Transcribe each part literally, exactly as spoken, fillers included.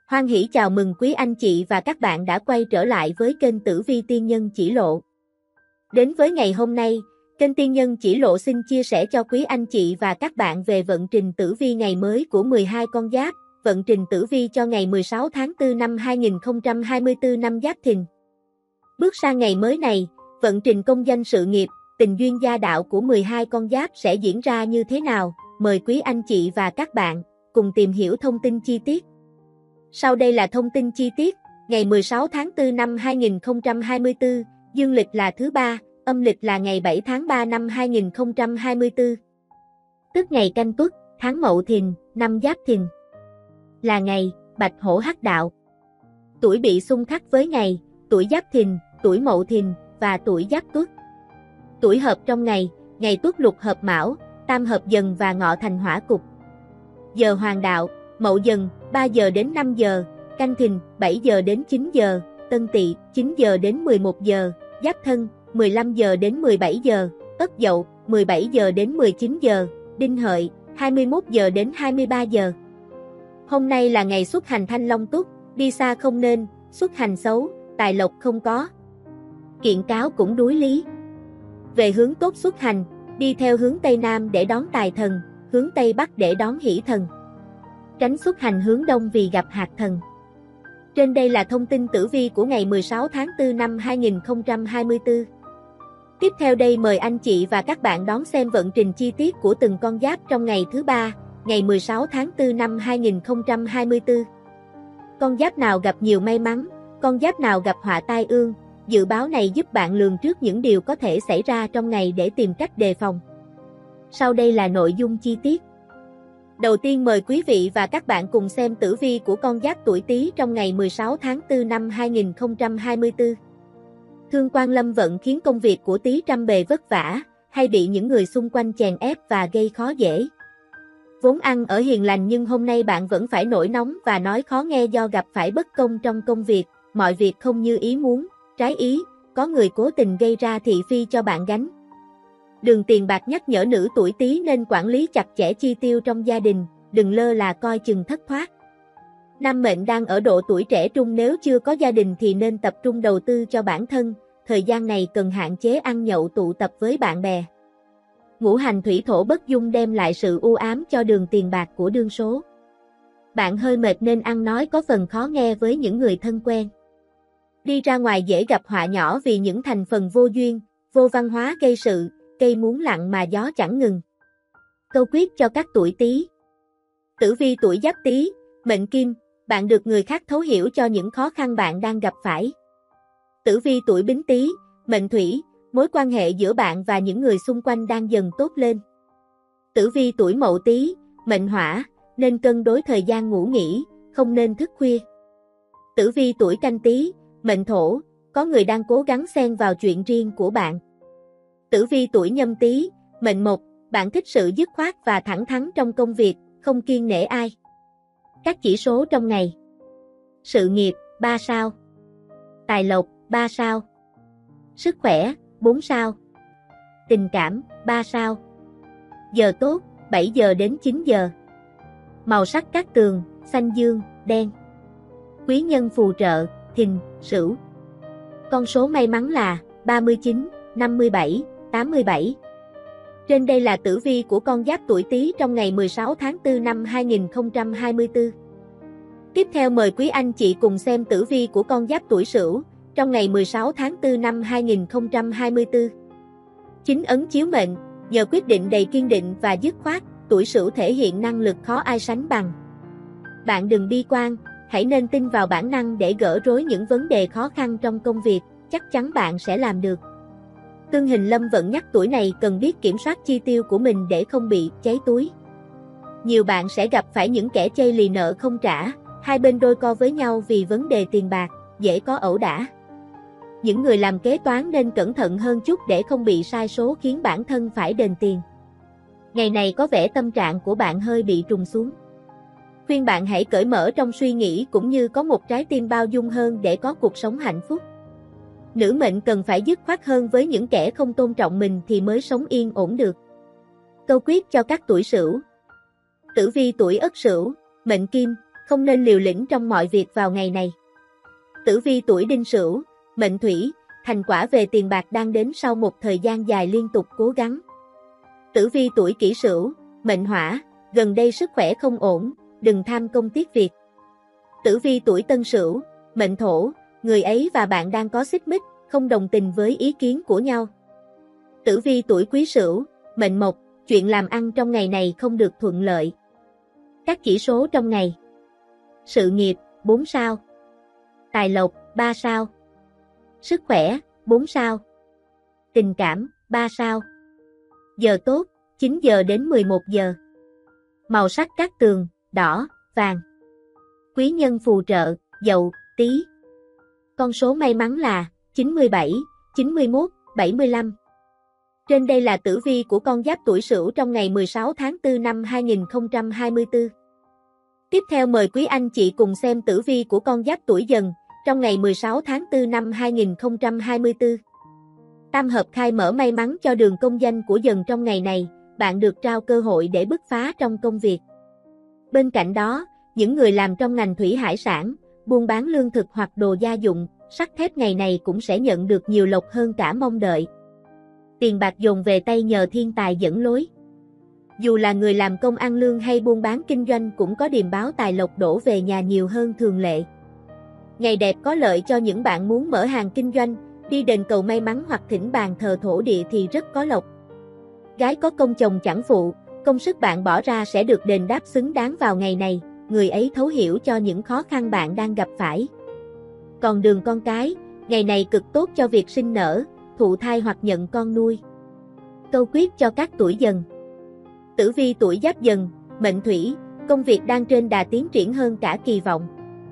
Hoan hỷ chào mừng quý anh chị và các bạn đã quay trở lại với kênh Tử Vi Tiên Nhân Chỉ Lộ. Đến với ngày hôm nay, kênh Tiên Nhân Chỉ Lộ xin chia sẻ cho quý anh chị và các bạn về vận trình tử vi ngày mới của mười hai con giáp, vận trình tử vi cho ngày mười sáu tháng tư năm hai nghìn không trăm hai mươi tư năm Giáp Thìn. Bước sang ngày mới này, vận trình công danh sự nghiệp, tình duyên gia đạo của mười hai con giáp sẽ diễn ra như thế nào? Mời quý anh chị và các bạn cùng tìm hiểu thông tin chi tiết. Sau đây là thông tin chi tiết, ngày mười sáu tháng tư năm hai nghìn không trăm hai mươi tư, dương lịch là thứ ba, âm lịch là ngày bảy tháng ba năm hai nghìn không trăm hai mươi tư. Tức ngày Canh Tuất, tháng Mậu Thìn, năm Giáp Thìn. Là ngày Bạch Hổ Hắc Đạo. Tuổi bị xung khắc với ngày tuổi Giáp Thìn, tuổi Mậu Thìn và tuổi Giáp Tuất. Tuổi hợp trong ngày, ngày Tuất Lục hợp Mão, Tam hợp Dần và Ngọ thành Hỏa Cục. Giờ Hoàng Đạo, Mậu Dần, ba giờ đến năm giờ, Canh Thìn, bảy giờ đến chín giờ, Tân Tỵ, chín giờ đến mười một giờ, Giáp Thân, mười lăm giờ đến mười bảy giờ, Ất Dậu, mười bảy giờ đến mười chín giờ, Đinh Hợi, hai mươi mốt giờ đến hai mươi ba giờ. Hôm nay là ngày xuất hành Thanh Long Tuất, đi xa không nên, xuất hành xấu, tài lộc không có. Kiện cáo cũng đối lý. Về hướng tốt xuất hành, đi theo hướng Tây Nam để đón tài thần, hướng Tây Bắc để đón hỷ thần. Tránh xuất hành hướng Đông vì gặp hạt thần. Trên đây là thông tin tử vi của ngày mười sáu tháng tư năm hai nghìn không trăm hai mươi tư. Tiếp theo đây mời anh chị và các bạn đón xem vận trình chi tiết của từng con giáp trong ngày thứ ba, ngày mười sáu tháng tư năm hai nghìn không trăm hai mươi tư. Con giáp nào gặp nhiều may mắn, con giáp nào gặp họa tai ương, dự báo này giúp bạn lường trước những điều có thể xảy ra trong ngày để tìm cách đề phòng. Sau đây là nội dung chi tiết. Đầu tiên mời quý vị và các bạn cùng xem tử vi của con giáp tuổi Tý trong ngày mười sáu tháng tư năm hai nghìn không trăm hai mươi tư. Thương quan lâm vận khiến công việc của Tý trăm bề vất vả, hay bị những người xung quanh chèn ép và gây khó dễ. Vốn ăn ở hiền lành nhưng hôm nay bạn vẫn phải nổi nóng và nói khó nghe do gặp phải bất công trong công việc, mọi việc không như ý muốn, trái ý, có người cố tình gây ra thị phi cho bạn gánh. Đường tiền bạc nhắc nhở nữ tuổi Tý nên quản lý chặt chẽ chi tiêu trong gia đình, đừng lơ là coi chừng thất thoát. Nam mệnh đang ở độ tuổi trẻ trung, nếu chưa có gia đình thì nên tập trung đầu tư cho bản thân, thời gian này cần hạn chế ăn nhậu tụ tập với bạn bè. Ngũ hành thủy thổ bất dung đem lại sự u ám cho đường tiền bạc của đương số. Bạn hơi mệt nên ăn nói có phần khó nghe với những người thân quen. Đi ra ngoài dễ gặp họa nhỏ vì những thành phần vô duyên, vô văn hóa gây sự, cây muốn lặng mà gió chẳng ngừng. Câu quyết cho các tuổi Tý. Tử vi tuổi Giáp Tý, mệnh Kim, bạn được người khác thấu hiểu cho những khó khăn bạn đang gặp phải. Tử vi tuổi Bính Tý, mệnh Thủy, mối quan hệ giữa bạn và những người xung quanh đang dần tốt lên. Tử vi tuổi Mậu Tý, mệnh Hỏa, nên cân đối thời gian ngủ nghỉ, không nên thức khuya. Tử vi tuổi Canh Tý, mệnh Thổ, có người đang cố gắng xen vào chuyện riêng của bạn. Tử vi tuổi Nhâm Tý, mệnh Mộc, bạn thích sự dứt khoát và thẳng thắn trong công việc, không kiêng nể ai. Các chỉ số trong ngày. Sự nghiệp, ba sao. Tài lộc, ba sao. Sức khỏe, bốn sao. Tình cảm, ba sao. Giờ tốt, bảy giờ đến chín giờ. Màu sắc cát tường, xanh dương, đen. Quý nhân phù trợ, Thìn, Sửu. Con số may mắn là ba mươi chín, năm mươi bảy, tám mươi bảy. Trên đây là tử vi của con giáp tuổi Tý trong ngày mười sáu tháng tư năm hai nghìn không trăm hai mươi tư. Tiếp theo mời quý anh chị cùng xem tử vi của con giáp tuổi Sửu trong ngày mười sáu tháng tư năm hai nghìn không trăm hai mươi tư. Chính ấn chiếu mệnh, nhờ quyết định đầy kiên định và dứt khoát, tuổi Sửu thể hiện năng lực khó ai sánh bằng. Bạn đừng bi quan, hãy nên tin vào bản năng để gỡ rối những vấn đề khó khăn trong công việc, chắc chắn bạn sẽ làm được. Tương hình lâm vận nhắc tuổi này cần biết kiểm soát chi tiêu của mình để không bị cháy túi. Nhiều bạn sẽ gặp phải những kẻ chây lì nợ không trả, hai bên đôi co với nhau vì vấn đề tiền bạc, dễ có ẩu đả. Những người làm kế toán nên cẩn thận hơn chút để không bị sai số khiến bản thân phải đền tiền. Ngày này có vẻ tâm trạng của bạn hơi bị trùng xuống. Khuyên bạn hãy cởi mở trong suy nghĩ cũng như có một trái tim bao dung hơn để có cuộc sống hạnh phúc. Nữ mệnh cần phải dứt khoát hơn với những kẻ không tôn trọng mình thì mới sống yên ổn được. Câu quyết cho các tuổi Sửu. Tử vi tuổi Ất Sửu, mệnh Kim, không nên liều lĩnh trong mọi việc vào ngày này. Tử vi tuổi Đinh Sửu, mệnh Thủy, thành quả về tiền bạc đang đến sau một thời gian dài liên tục cố gắng. Tử vi tuổi Kỷ Sửu, mệnh Hỏa, gần đây sức khỏe không ổn, đừng tham công tiếc việc. Tử vi tuổi Tân Sửu, mệnh Thổ, người ấy và bạn đang có xích mích, không đồng tình với ý kiến của nhau. Tử vi tuổi Quý Sửu, mệnh Mộc, chuyện làm ăn trong ngày này không được thuận lợi. Các chỉ số trong ngày: sự nghiệp, bốn sao. Tài lộc, ba sao. Sức khỏe, bốn sao. Tình cảm, ba sao. Giờ tốt, chín giờ đến mười một giờ. Màu sắc cát tường, đỏ, vàng. Quý nhân phù trợ, Dậu, Tý. Con số may mắn là chín mươi bảy, chín mươi mốt, bảy mươi lăm. Trên đây là tử vi của con giáp tuổi Sửu trong ngày mười sáu tháng tư năm hai nghìn không trăm hai mươi tư. Tiếp theo mời quý anh chị cùng xem tử vi của con giáp tuổi Dần trong ngày mười sáu tháng tư năm hai nghìn không trăm hai mươi tư. Tam hợp khai mở may mắn cho đường công danh của Dần trong ngày này, bạn được trao cơ hội để bứt phá trong công việc. Bên cạnh đó, những người làm trong ngành thủy hải sản, buôn bán lương thực hoặc đồ gia dụng, sắt thép ngày này cũng sẽ nhận được nhiều lộc hơn cả mong đợi. Tiền bạc dồn về tay nhờ thiên tài dẫn lối. Dù là người làm công ăn lương hay buôn bán kinh doanh cũng có điềm báo tài lộc đổ về nhà nhiều hơn thường lệ. Ngày đẹp có lợi cho những bạn muốn mở hàng kinh doanh, đi đền cầu may mắn hoặc thỉnh bàn thờ thổ địa thì rất có lộc. Gái có công chồng chẳng phụ, công sức bạn bỏ ra sẽ được đền đáp xứng đáng vào ngày này, người ấy thấu hiểu cho những khó khăn bạn đang gặp phải. Còn đường con cái, ngày này cực tốt cho việc sinh nở, thụ thai hoặc nhận con nuôi. Câu quyết cho các tuổi Dần. Tử vi tuổi Giáp Dần, mệnh Thủy, công việc đang trên đà tiến triển hơn cả kỳ vọng.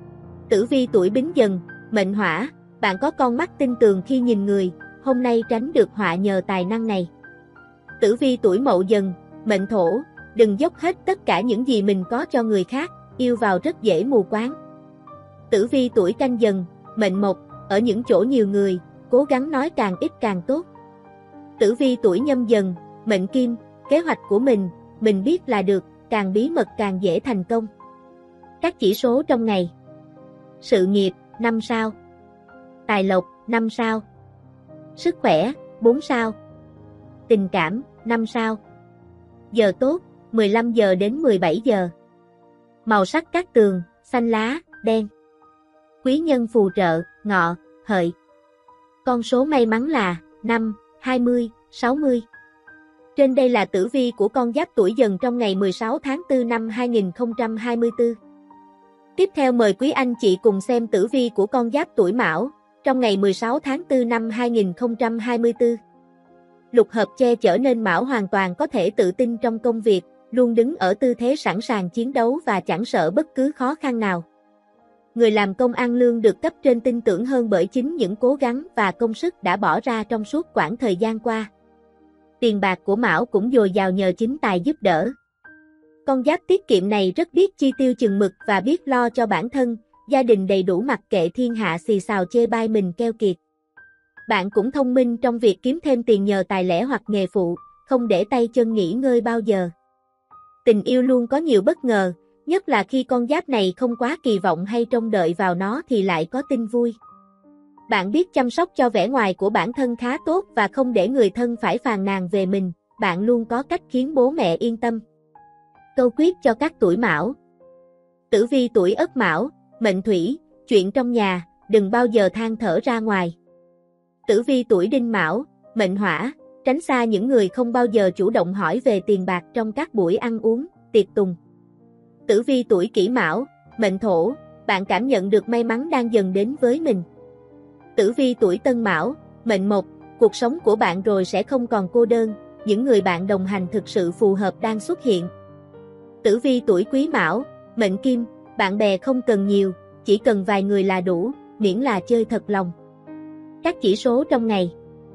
Tử vi tuổi Bính Dần, mệnh Hỏa, bạn có con mắt tinh tường khi nhìn người, hôm nay tránh được họa nhờ tài năng này. Tử vi tuổi Mậu Dần, mệnh Thổ, đừng dốc hết tất cả những gì mình có cho người khác, yêu vào rất dễ mù quáng. Tử vi tuổi Canh Dần, mệnh Mộc, ở những chỗ nhiều người, cố gắng nói càng ít càng tốt. Tử vi tuổi Nhâm Dần, mệnh Kim, kế hoạch của mình, mình biết là được, càng bí mật càng dễ thành công. Các chỉ số trong ngày: sự nghiệp, năm sao. Tài lộc, năm sao. Sức khỏe, bốn sao. Tình cảm, năm sao. Giờ tốt, mười lăm giờ đến mười bảy giờ. Màu sắc cát tường, xanh lá, đen. Quý nhân phù trợ, Ngọ, Hợi. Con số may mắn là năm, hai mươi, sáu mươi. Trên đây là tử vi của con giáp tuổi Dần trong ngày mười sáu tháng tư năm hai nghìn không trăm hai mươi tư. Tiếp theo mời quý anh chị cùng xem tử vi của con giáp tuổi Mão trong ngày mười sáu tháng tư năm hai nghìn không trăm hai mươi tư. Lục hợp che chở nên Mão hoàn toàn có thể tự tin trong công việc, luôn đứng ở tư thế sẵn sàng chiến đấu và chẳng sợ bất cứ khó khăn nào. Người làm công ăn lương được cấp trên tin tưởng hơn bởi chính những cố gắng và công sức đã bỏ ra trong suốt quãng thời gian qua. Tiền bạc của Mão cũng dồi dào nhờ chính tài giúp đỡ. Con giáp tiết kiệm này rất biết chi tiêu chừng mực và biết lo cho bản thân, gia đình đầy đủ mặc kệ thiên hạ xì xào chê bai mình keo kiệt. Bạn cũng thông minh trong việc kiếm thêm tiền nhờ tài lẻ hoặc nghề phụ, không để tay chân nghỉ ngơi bao giờ. Tình yêu luôn có nhiều bất ngờ, nhất là khi con giáp này không quá kỳ vọng hay trông đợi vào nó thì lại có tin vui. Bạn biết chăm sóc cho vẻ ngoài của bản thân khá tốt và không để người thân phải phàn nàn về mình, bạn luôn có cách khiến bố mẹ yên tâm. Câu quyết cho các tuổi Mão. Tử vi tuổi Ất Mão, mệnh Thủy, chuyện trong nhà, đừng bao giờ than thở ra ngoài. Tử vi tuổi Đinh Mão, mệnh Hỏa, tránh xa những người không bao giờ chủ động hỏi về tiền bạc trong các buổi ăn uống, tiệc tùng. Tử vi tuổi Kỷ Mão, mệnh Thổ, bạn cảm nhận được may mắn đang dần đến với mình. Tử vi tuổi Tân Mão, mệnh Mộc, cuộc sống của bạn rồi sẽ không còn cô đơn, những người bạn đồng hành thực sự phù hợp đang xuất hiện. Tử vi tuổi Quý Mão, mệnh Kim, bạn bè không cần nhiều, chỉ cần vài người là đủ, miễn là chơi thật lòng. Các chỉ số trong ngày: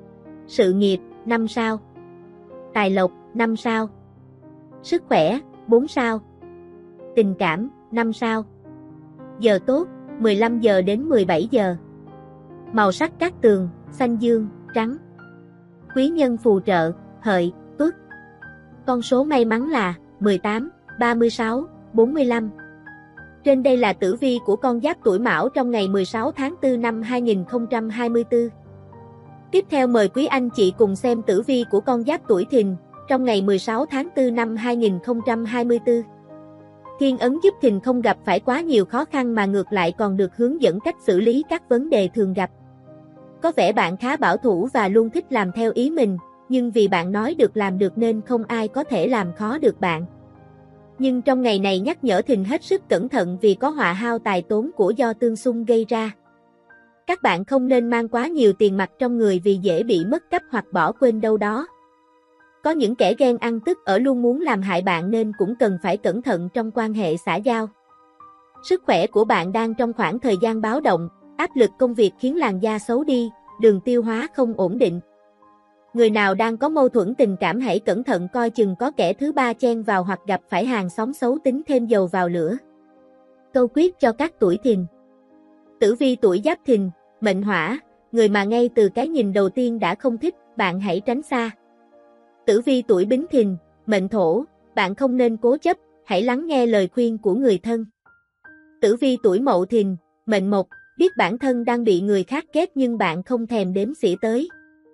sự nghiệp, năm sao. Tài lộc, năm sao. Sức khỏe, bốn sao. Tình cảm, năm sao. Giờ tốt, mười lăm giờ đến mười bảy giờ. Màu sắc cát tường, xanh dương, trắng. Quý nhân phù trợ, Hợi, Tuất. Con số may mắn là mười tám, ba mươi sáu, bốn mươi lăm. Trên đây là tử vi của con giáp tuổi Mão trong ngày mười sáu tháng tư năm hai nghìn không trăm hai mươi tư. Tiếp theo mời quý anh chị cùng xem tử vi của con giáp tuổi Thìn trong ngày mười sáu tháng tư năm hai nghìn không trăm hai mươi tư. Thiên ấn giúp Thìn không gặp phải quá nhiều khó khăn mà ngược lại còn được hướng dẫn cách xử lý các vấn đề thường gặp. Có vẻ bạn khá bảo thủ và luôn thích làm theo ý mình, nhưng vì bạn nói được làm được nên không ai có thể làm khó được bạn. Nhưng trong ngày này nhắc nhở Thìn hết sức cẩn thận vì có họa hao tài tốn của do tương xung gây ra. Các bạn không nên mang quá nhiều tiền mặt trong người vì dễ bị mất cắp hoặc bỏ quên đâu đó. Có những kẻ ghen ăn tức ở luôn muốn làm hại bạn nên cũng cần phải cẩn thận trong quan hệ xã giao. Sức khỏe của bạn đang trong khoảng thời gian báo động, áp lực công việc khiến làn da xấu đi, đường tiêu hóa không ổn định. Người nào đang có mâu thuẫn tình cảm hãy cẩn thận coi chừng có kẻ thứ ba chen vào hoặc gặp phải hàng xóm xấu tính thêm dầu vào lửa. Câu quyết cho các tuổi Thìn. Tử vi tuổi Giáp Thìn, mệnh Hỏa, người mà ngay từ cái nhìn đầu tiên đã không thích, bạn hãy tránh xa. Tử vi tuổi Bính Thìn, mệnh Thổ, bạn không nên cố chấp, hãy lắng nghe lời khuyên của người thân. Tử vi tuổi Mậu Thìn, mệnh Mộc, biết bản thân đang bị người khác ghét nhưng bạn không thèm đếm xỉa tới.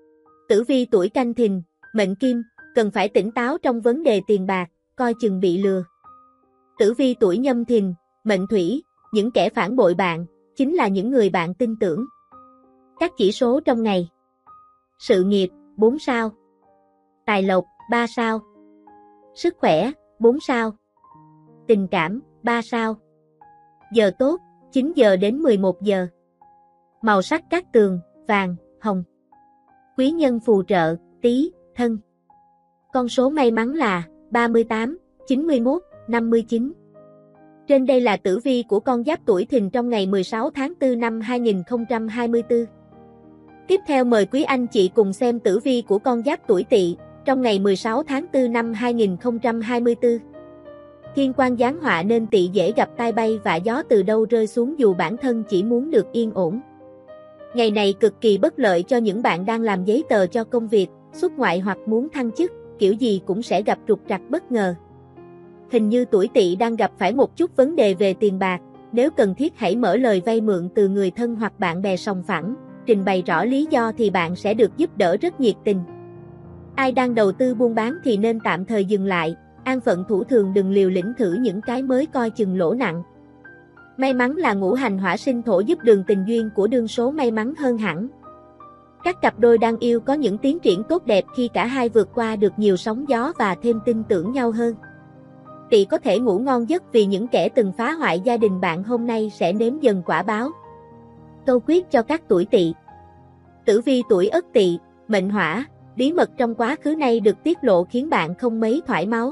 Tử vi tuổi Canh Thìn, mệnh Kim, cần phải tỉnh táo trong vấn đề tiền bạc, coi chừng bị lừa. Tử vi tuổi Nhâm Thìn, mệnh Thủy, những kẻ phản bội bạn, chính là những người bạn tin tưởng. Các chỉ số trong ngày. Sự nghiệp, bốn sao. Tài lộc, ba sao. Sức khỏe, bốn sao. Tình cảm, ba sao. Giờ tốt, chín giờ đến mười một giờ. Màu sắc cát tường, vàng, hồng. Quý nhân phù trợ, Tý, Thân. Con số may mắn là ba mươi tám, chín mươi mốt, năm mươi chín. Trên đây là tử vi của con giáp tuổi Thìn trong ngày mười sáu tháng tư năm hai nghìn không trăm hai mươi tư. Tiếp theo mời quý anh chị cùng xem tử vi của con giáp tuổi Tỵ trong ngày mười sáu tháng tư năm hai nghìn không trăm hai mươi tư. Thiên quan giáng họa nên Tỵ dễ gặp tai bay và gió từ đâu rơi xuống dù bản thân chỉ muốn được yên ổn. Ngày này cực kỳ bất lợi cho những bạn đang làm giấy tờ cho công việc, xuất ngoại hoặc muốn thăng chức, kiểu gì cũng sẽ gặp trục trặc bất ngờ. Hình như tuổi Tỵ đang gặp phải một chút vấn đề về tiền bạc, nếu cần thiết hãy mở lời vay mượn từ người thân hoặc bạn bè sòng phẳng, trình bày rõ lý do thì bạn sẽ được giúp đỡ rất nhiệt tình. Ai đang đầu tư buôn bán thì nên tạm thời dừng lại, an phận thủ thường đừng liều lĩnh thử những cái mới coi chừng lỗ nặng. May mắn là ngũ hành hỏa sinh thổ giúp đường tình duyên của đương số may mắn hơn hẳn. Các cặp đôi đang yêu có những tiến triển tốt đẹp khi cả hai vượt qua được nhiều sóng gió và thêm tin tưởng nhau hơn. Tỵ có thể ngủ ngon giấc vì những kẻ từng phá hoại gia đình bạn hôm nay sẽ nếm dần quả báo. Câu quyết cho các tuổi Tỵ. Tử vi tuổi Ất Tỵ, mệnh Hỏa, bí mật trong quá khứ nay được tiết lộ khiến bạn không mấy thoải mái.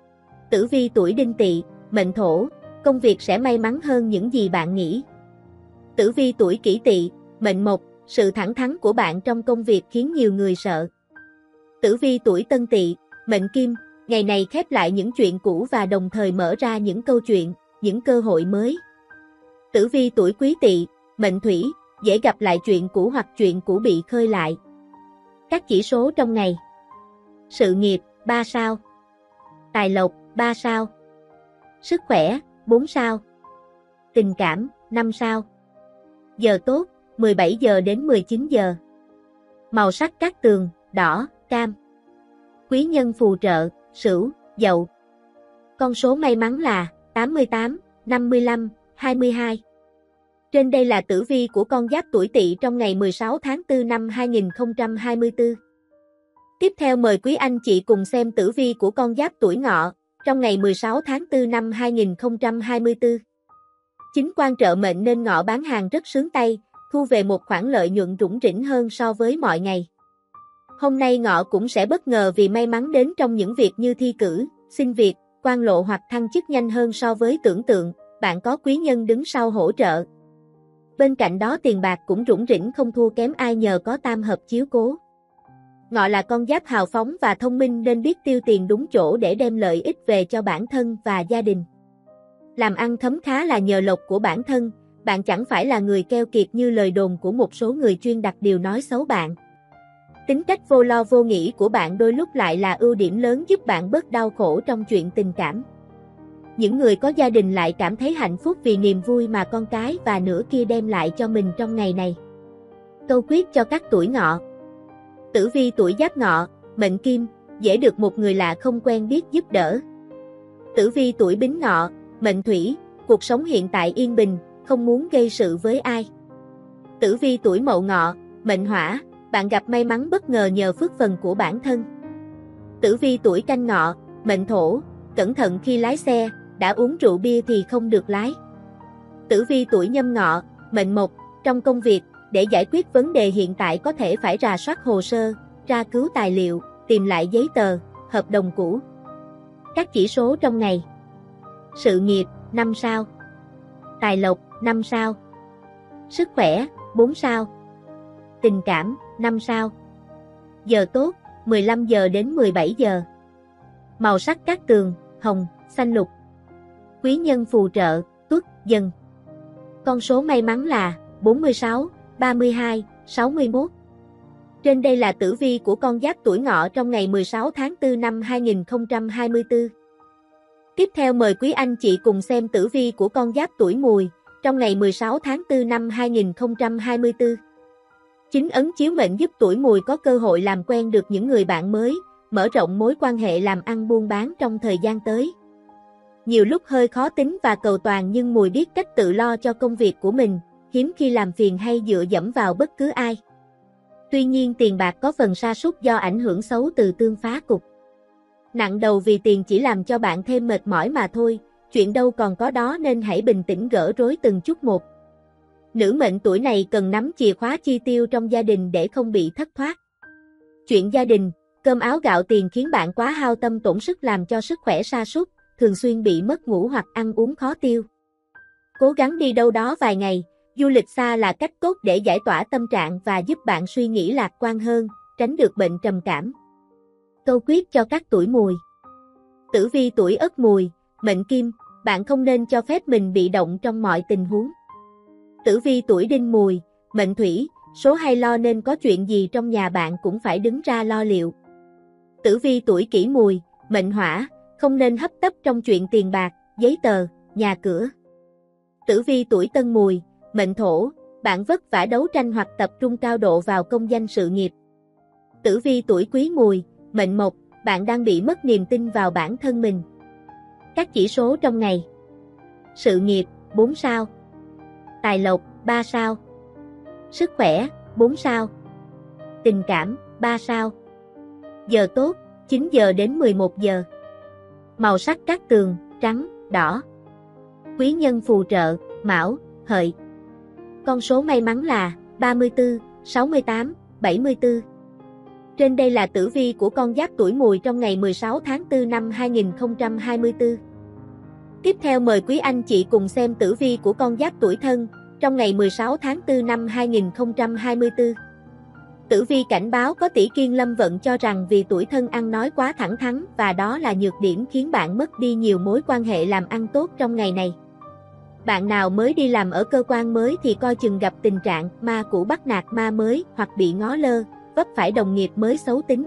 Tử vi tuổi Đinh Tỵ, mệnh Thổ, công việc sẽ may mắn hơn những gì bạn nghĩ. Tử vi tuổi Kỷ Tỵ, mệnh Mộc, sự thẳng thắn của bạn trong công việc khiến nhiều người sợ. Tử vi tuổi Tân Tỵ, mệnh Kim, ngày này khép lại những chuyện cũ và đồng thời mở ra những câu chuyện, những cơ hội mới. Tử vi tuổi Quý Tỵ, mệnh Thủy, dễ gặp lại chuyện cũ hoặc chuyện cũ bị khơi lại. Các chỉ số trong ngày. Sự nghiệp, ba sao. Tài lộc, ba sao. Sức khỏe, bốn sao. Tình cảm, năm sao. Giờ tốt, mười bảy giờ đến mười chín giờ. Màu sắc cát tường, đỏ, cam. Quý nhân phù trợ, Sửu, Dậu. Con số may mắn là tám mươi tám, năm mươi lăm, hai mươi hai. Trên đây là tử vi của con giáp tuổi Tỵ trong ngày mười sáu tháng tư năm hai nghìn không trăm hai mươi tư. Tiếp theo mời quý anh chị cùng xem tử vi của con giáp tuổi Ngọ trong ngày mười sáu tháng tư năm hai nghìn không trăm hai mươi tư. Chính quan trợ mệnh nên Ngọ bán hàng rất sướng tay, thu về một khoản lợi nhuận rủng rỉnh hơn so với mọi ngày. Hôm nay Ngọ cũng sẽ bất ngờ vì may mắn đến trong những việc như thi cử, xin việc, quan lộ hoặc thăng chức nhanh hơn so với tưởng tượng, bạn có quý nhân đứng sau hỗ trợ. Bên cạnh đó tiền bạc cũng rủng rỉnh không thua kém ai nhờ có tam hợp chiếu cố. Ngọ là con giáp hào phóng và thông minh nên biết tiêu tiền đúng chỗ để đem lợi ích về cho bản thân và gia đình. Làm ăn thấm khá là nhờ lộc của bản thân, bạn chẳng phải là người keo kiệt như lời đồn của một số người chuyên đặt điều nói xấu bạn. Tính cách vô lo vô nghĩ của bạn đôi lúc lại là ưu điểm lớn giúp bạn bớt đau khổ trong chuyện tình cảm. Những người có gia đình lại cảm thấy hạnh phúc vì niềm vui mà con cái và nửa kia đem lại cho mình trong ngày này. Câu quyết cho các tuổi Ngọ. Tử vi tuổi Giáp Ngọ, mệnh Kim, dễ được một người lạ không quen biết giúp đỡ. Tử vi tuổi Bính Ngọ, mệnh Thủy, cuộc sống hiện tại yên bình, không muốn gây sự với ai. Tử vi tuổi Mậu Ngọ, mệnh Hỏa, bạn gặp may mắn bất ngờ nhờ phước phần của bản thân. Tử vi tuổi Canh Ngọ, mệnh Thổ, cẩn thận khi lái xe, đã uống rượu bia thì không được lái. Tử vi tuổi Nhâm Ngọ, mệnh Mộc, trong công việc, để giải quyết vấn đề hiện tại có thể phải rà soát hồ sơ, tra cứu tài liệu, tìm lại giấy tờ, hợp đồng cũ. Các chỉ số trong ngày. Sự nghiệp, năm sao. Tài lộc, năm sao. Sức khỏe, bốn sao. Tình cảm, năm sao. Giờ tốt, mười lăm giờ đến mười bảy giờ. Màu sắc cát tường, hồng, xanh lục. Quý nhân phù trợ, Tuất, Dần. Con số may mắn là bốn mươi sáu, ba mươi hai, sáu mươi mốt. Trên đây là tử vi của con Giáp tuổi Ngọ trong ngày mười sáu tháng tư năm hai nghìn không trăm hai mươi tư. Tiếp theo mời quý anh chị cùng xem tử vi của con Giáp tuổi Mùi trong ngày mười sáu tháng tư năm hai nghìn không trăm hai mươi tư. Chính ấn chiếu mệnh giúp tuổi Mùi có cơ hội làm quen được những người bạn mới, mở rộng mối quan hệ làm ăn buôn bán trong thời gian tới. Nhiều lúc hơi khó tính và cầu toàn nhưng Mùi biết cách tự lo cho công việc của mình, hiếm khi làm phiền hay dựa dẫm vào bất cứ ai. Tuy nhiên tiền bạc có phần sa sút do ảnh hưởng xấu từ tương phá cục. Nặng đầu vì tiền chỉ làm cho bạn thêm mệt mỏi mà thôi, chuyện đâu còn có đó nên hãy bình tĩnh gỡ rối từng chút một. Nữ mệnh tuổi này cần nắm chìa khóa chi tiêu trong gia đình để không bị thất thoát. Chuyện gia đình, cơm áo gạo tiền khiến bạn quá hao tâm tổn sức làm cho sức khỏe sa sút, thường xuyên bị mất ngủ hoặc ăn uống khó tiêu. Cố gắng đi đâu đó vài ngày, du lịch xa là cách tốt để giải tỏa tâm trạng và giúp bạn suy nghĩ lạc quan hơn, tránh được bệnh trầm cảm. Câu quyết cho các tuổi Mùi. Tử vi tuổi Ất Mùi, mệnh Kim, bạn không nên cho phép mình bị động trong mọi tình huống. Tử vi tuổi Đinh Mùi, mệnh Thủy, số hay lo nên có chuyện gì trong nhà bạn cũng phải đứng ra lo liệu. Tử vi tuổi Kỷ Mùi, mệnh Hỏa, không nên hấp tấp trong chuyện tiền bạc, giấy tờ, nhà cửa. Tử vi tuổi Tân Mùi, mệnh Thổ, bạn vất vả đấu tranh hoặc tập trung cao độ vào công danh sự nghiệp. Tử vi tuổi Quý Mùi, mệnh Mộc, bạn đang bị mất niềm tin vào bản thân mình. Các chỉ số trong ngày. Sự nghiệp, bốn sao. Tài lộc, ba sao. Sức khỏe, bốn sao. Tình cảm, ba sao. Giờ tốt, chín giờ đến mười một giờ. Màu sắc cát tường, trắng, đỏ. Quý nhân phù trợ, Mão, Hợi. Con số may mắn là ba mươi tư, sáu mươi tám, bảy mươi tư. Trên đây là tử vi của con Giáp tuổi Mùi trong ngày mười sáu tháng tư năm hai nghìn không trăm hai mươi tư. Tiếp theo mời quý anh chị cùng xem tử vi của con Giáp tuổi Thân trong ngày mười sáu tháng tư năm hai nghìn không trăm hai mươi tư. Tử vi cảnh báo có tỷ kiên lâm vận cho rằng vì tuổi Thân ăn nói quá thẳng thắn và đó là nhược điểm khiến bạn mất đi nhiều mối quan hệ làm ăn tốt trong ngày này. Bạn nào mới đi làm ở cơ quan mới thì coi chừng gặp tình trạng ma cũ bắt nạt ma mới hoặc bị ngó lơ, vấp phải đồng nghiệp mới xấu tính.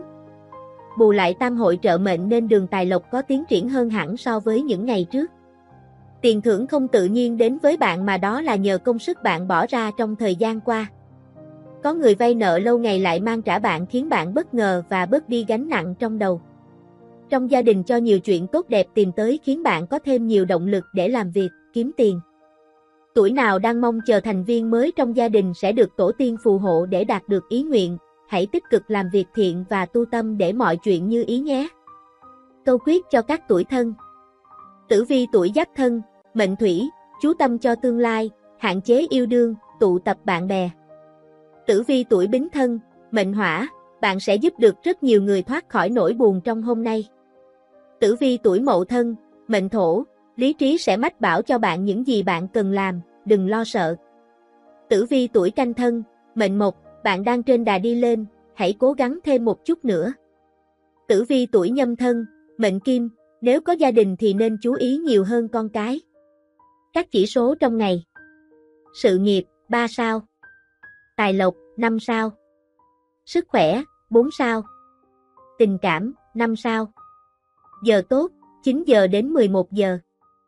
Bù lại tam hội trợ mệnh nên đường tài lộc có tiến triển hơn hẳn so với những ngày trước. Tiền thưởng không tự nhiên đến với bạn mà đó là nhờ công sức bạn bỏ ra trong thời gian qua. Có người vay nợ lâu ngày lại mang trả bạn khiến bạn bất ngờ và bớt đi gánh nặng trong đầu. Trong gia đình cho nhiều chuyện tốt đẹp tìm tới khiến bạn có thêm nhiều động lực để làm việc, kiếm tiền. Tuổi nào đang mong chờ thành viên mới trong gia đình sẽ được tổ tiên phù hộ để đạt được ý nguyện, hãy tích cực làm việc thiện và tu tâm để mọi chuyện như ý nhé. Câu quyết cho các tuổi Thân. Tử vi tuổi Giáp Thân, mệnh Thủy, chú tâm cho tương lai, hạn chế yêu đương, tụ tập bạn bè. Tử vi tuổi Bính Thân, mệnh Hỏa, bạn sẽ giúp được rất nhiều người thoát khỏi nỗi buồn trong hôm nay. Tử vi tuổi Mậu Thân, mệnh Thổ, lý trí sẽ mách bảo cho bạn những gì bạn cần làm, đừng lo sợ. Tử vi tuổi Canh Thân, mệnh Mộc, bạn đang trên đà đi lên, hãy cố gắng thêm một chút nữa. Tử vi tuổi Nhâm Thân, mệnh Kim, nếu có gia đình thì nên chú ý nhiều hơn con cái. Các chỉ số trong ngày. Sự nghiệp, ba sao. Tài lộc, năm sao. Sức khỏe, bốn sao. Tình cảm, năm sao. Giờ tốt, chín giờ đến mười một giờ.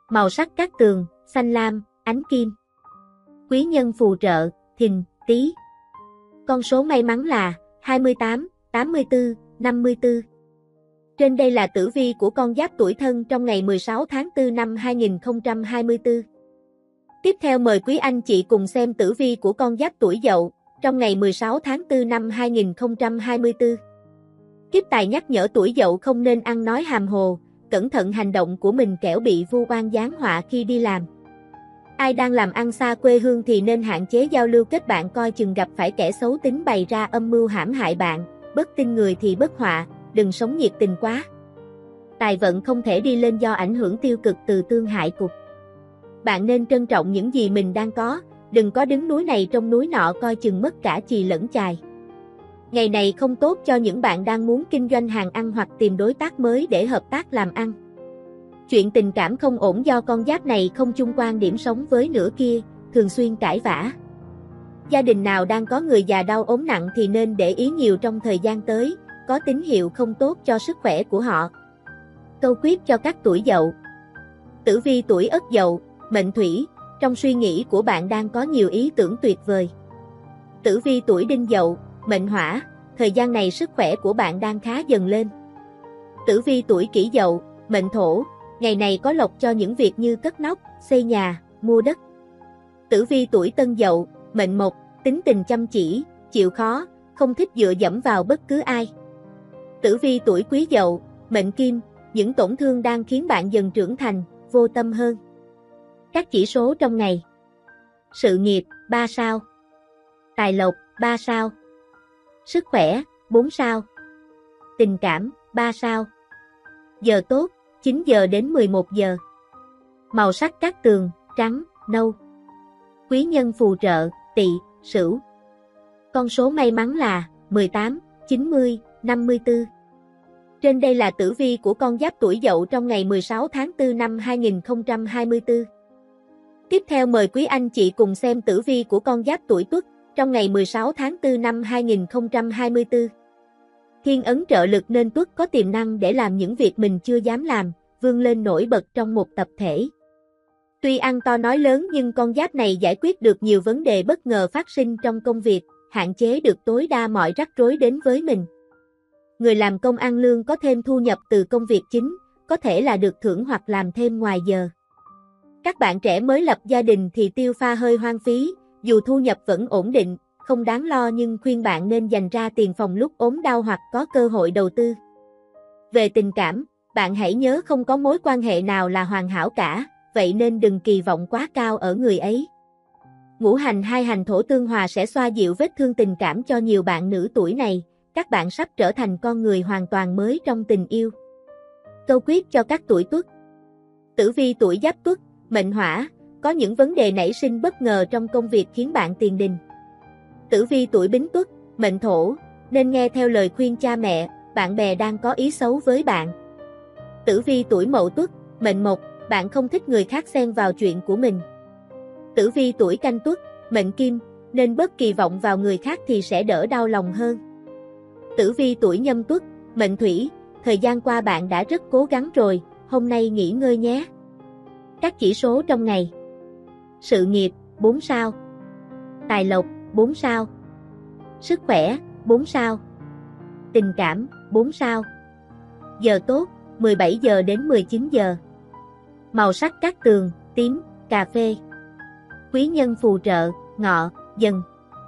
Màu sắc cát tường, xanh lam, ánh kim. Quý nhân phù trợ, Thìn, Tý. Con số may mắn là hai mươi tám, tám mươi tư, năm mươi tư. Trên đây là tử vi của con giáp tuổi Thân trong ngày mười sáu tháng tư năm hai nghìn không trăm hai mươi tư. Tiếp theo mời quý anh chị cùng xem tử vi của con giáp tuổi Dậu trong ngày mười sáu tháng tư năm hai nghìn không trăm hai mươi tư. Kiếp tài nhắc nhở tuổi Dậu không nên ăn nói hàm hồ, cẩn thận hành động của mình kẻo bị vu oan giáng họa khi đi làm. Ai đang làm ăn xa quê hương thì nên hạn chế giao lưu kết bạn, coi chừng gặp phải kẻ xấu tính bày ra âm mưu hãm hại bạn, bất tin người thì bất họa, đừng sống nhiệt tình quá. Tài vận không thể đi lên do ảnh hưởng tiêu cực từ tương hại cục. Bạn nên trân trọng những gì mình đang có, đừng có đứng núi này trông núi nọ, coi chừng mất cả chì lẫn chài. Ngày này không tốt cho những bạn đang muốn kinh doanh hàng ăn hoặc tìm đối tác mới để hợp tác làm ăn. Chuyện tình cảm không ổn do con giáp này không chung quan điểm sống với nửa kia, thường xuyên cãi vã. Gia đình nào đang có người già đau ốm nặng thì nên để ý nhiều trong thời gian tới, có tín hiệu không tốt cho sức khỏe của họ. Câu quyết cho các tuổi Dậu. Tử vi tuổi Ất Dậu, mệnh Thủy, trong suy nghĩ của bạn đang có nhiều ý tưởng tuyệt vời. Tử vi tuổi Đinh Dậu, mệnh Hỏa, thời gian này sức khỏe của bạn đang khá dần lên. Tử vi tuổi Kỷ Dậu, mệnh Thổ, ngày này có lộc cho những việc như cất nóc, xây nhà, mua đất. Tử vi tuổi Tân Dậu, mệnh Mộc, tính tình chăm chỉ, chịu khó, không thích dựa dẫm vào bất cứ ai. Tử vi tuổi Quý Dậu, mệnh Kim, những tổn thương đang khiến bạn dần trưởng thành, vô tâm hơn. Các chỉ số trong ngày. Sự nghiệp, ba sao. Tài lộc, ba sao. Sức khỏe, bốn sao. Tình cảm, ba sao. Giờ tốt, chín giờ đến mười một giờ. Màu sắc cát tường, trắng, nâu. Quý nhân phù trợ, Tỵ, Sửu. Con số may mắn là mười tám, chín mươi, năm mươi tư. Trên đây là tử vi của con giáp tuổi Dậu trong ngày mười sáu tháng tư năm hai nghìn không trăm hai mươi tư. Tiếp theo mời quý anh chị cùng xem tử vi của con giáp tuổi Tuất trong ngày mười sáu tháng tư năm hai nghìn không trăm hai mươi tư. Thiên ấn trợ lực nên Tuất có tiềm năng để làm những việc mình chưa dám làm, vươn lên nổi bật trong một tập thể. Tuy ăn to nói lớn nhưng con giáp này giải quyết được nhiều vấn đề bất ngờ phát sinh trong công việc, hạn chế được tối đa mọi rắc rối đến với mình. Người làm công ăn lương có thêm thu nhập từ công việc chính, có thể là được thưởng hoặc làm thêm ngoài giờ. Các bạn trẻ mới lập gia đình thì tiêu pha hơi hoang phí, dù thu nhập vẫn ổn định, không đáng lo nhưng khuyên bạn nên dành ra tiền phòng lúc ốm đau hoặc có cơ hội đầu tư. Về tình cảm, bạn hãy nhớ không có mối quan hệ nào là hoàn hảo cả, vậy nên đừng kỳ vọng quá cao ở người ấy. Ngũ hành hai hành thổ tương hòa sẽ xoa dịu vết thương tình cảm cho nhiều bạn nữ tuổi này, các bạn sắp trở thành con người hoàn toàn mới trong tình yêu. Câu quyết cho các tuổi Tuất. Tử vi tuổi Giáp Tuất, mệnh Hỏa, có những vấn đề nảy sinh bất ngờ trong công việc khiến bạn tiền đình. Tử vi tuổi Bính Tuất, mệnh Thổ, nên nghe theo lời khuyên cha mẹ, bạn bè đang có ý xấu với bạn. Tử vi tuổi Mậu Tuất, mệnh Mộc, bạn không thích người khác xen vào chuyện của mình. Tử vi tuổi Canh Tuất, mệnh Kim, nên bớt kỳ vọng vào người khác thì sẽ đỡ đau lòng hơn. Tử vi tuổi Nhâm Tuất, mệnh Thủy, thời gian qua bạn đã rất cố gắng rồi, hôm nay nghỉ ngơi nhé. Các chỉ số trong ngày. Sự nghiệp, bốn sao. Tài lộc, bốn sao. Sức khỏe, bốn sao. Tình cảm, bốn sao. Giờ tốt, mười bảy giờ đến mười chín giờ. Màu sắc cát tường, tím, cà phê. Quý nhân phù trợ, Ngọ, Dần.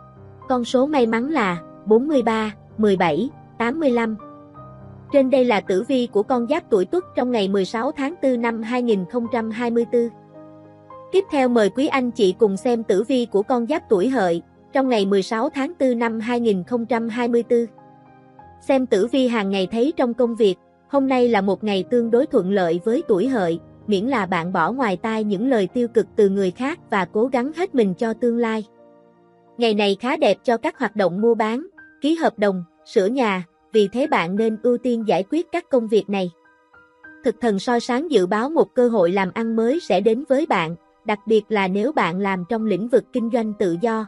Con số may mắn là bốn mươi ba, mười bảy, tám mươi lăm. Trên đây là tử vi của con giáp tuổi Tuất trong ngày mười sáu tháng tư năm hai nghìn không trăm hai mươi tư. Tiếp theo mời quý anh chị cùng xem tử vi của con giáp tuổi Hợi trong ngày mười sáu tháng tư năm hai nghìn không trăm hai mươi tư. Xem tử vi hàng ngày thấy trong công việc, hôm nay là một ngày tương đối thuận lợi với tuổi Hợi, miễn là bạn bỏ ngoài tai những lời tiêu cực từ người khác và cố gắng hết mình cho tương lai. Ngày này khá đẹp cho các hoạt động mua bán, ký hợp đồng, sửa nhà, vì thế bạn nên ưu tiên giải quyết các công việc này. Thực thần soi sáng dự báo một cơ hội làm ăn mới sẽ đến với bạn, đặc biệt là nếu bạn làm trong lĩnh vực kinh doanh tự do.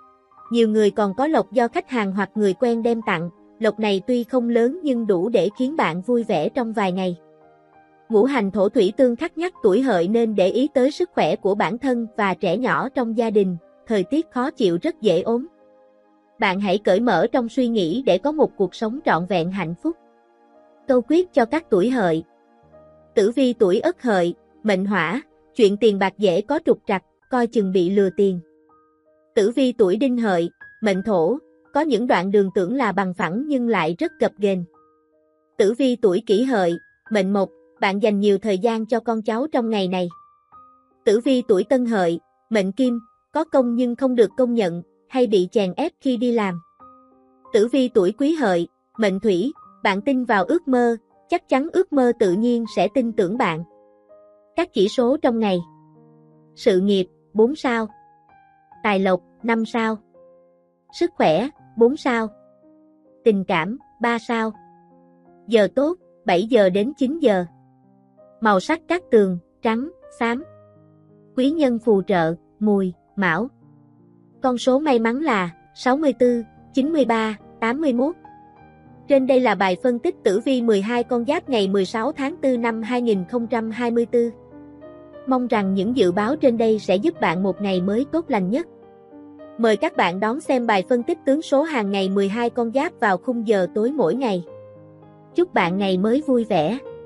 Nhiều người còn có lộc do khách hàng hoặc người quen đem tặng, lộc này tuy không lớn nhưng đủ để khiến bạn vui vẻ trong vài ngày. Ngũ hành thổ thủy tương khắc nhắc tuổi Hợi nên để ý tới sức khỏe của bản thân và trẻ nhỏ trong gia đình, thời tiết khó chịu rất dễ ốm. Bạn hãy cởi mở trong suy nghĩ để có một cuộc sống trọn vẹn hạnh phúc. Câu quyết cho các tuổi Hợi. Tử vi tuổi Ất Hợi, mệnh Hỏa, chuyện tiền bạc dễ có trục trặc, coi chừng bị lừa tiền. Tử vi tuổi Đinh Hợi, mệnh Thổ, có những đoạn đường tưởng là bằng phẳng nhưng lại rất gập ghềnh. Tử vi tuổi Kỷ Hợi, mệnh Mộc, bạn dành nhiều thời gian cho con cháu trong ngày này. Tử vi tuổi Tân Hợi, mệnh Kim, có công nhưng không được công nhận, hay bị chèn ép khi đi làm. Tử vi tuổi Quý Hợi, mệnh Thủy, bạn tin vào ước mơ, chắc chắn ước mơ tự nhiên sẽ tin tưởng bạn. Các chỉ số trong ngày. Sự nghiệp, bốn sao. Tài lộc, năm sao. Sức khỏe, bốn sao. Tình cảm, ba sao. Giờ tốt, bảy giờ đến chín giờ. Màu sắc cát tường, trắng, xám. Quý nhân phù trợ, Mùi, Mão. Con số may mắn là sáu mươi tư, chín mươi ba, tám mươi mốt. Trên đây là bài phân tích tử vi mười hai con giáp ngày mười sáu tháng tư năm hai nghìn không trăm hai mươi tư. Mong rằng những dự báo trên đây sẽ giúp bạn một ngày mới tốt lành nhất. Mời các bạn đón xem bài phân tích tướng số hàng ngày mười hai con giáp vào khung giờ tối mỗi ngày. Chúc bạn ngày mới vui vẻ.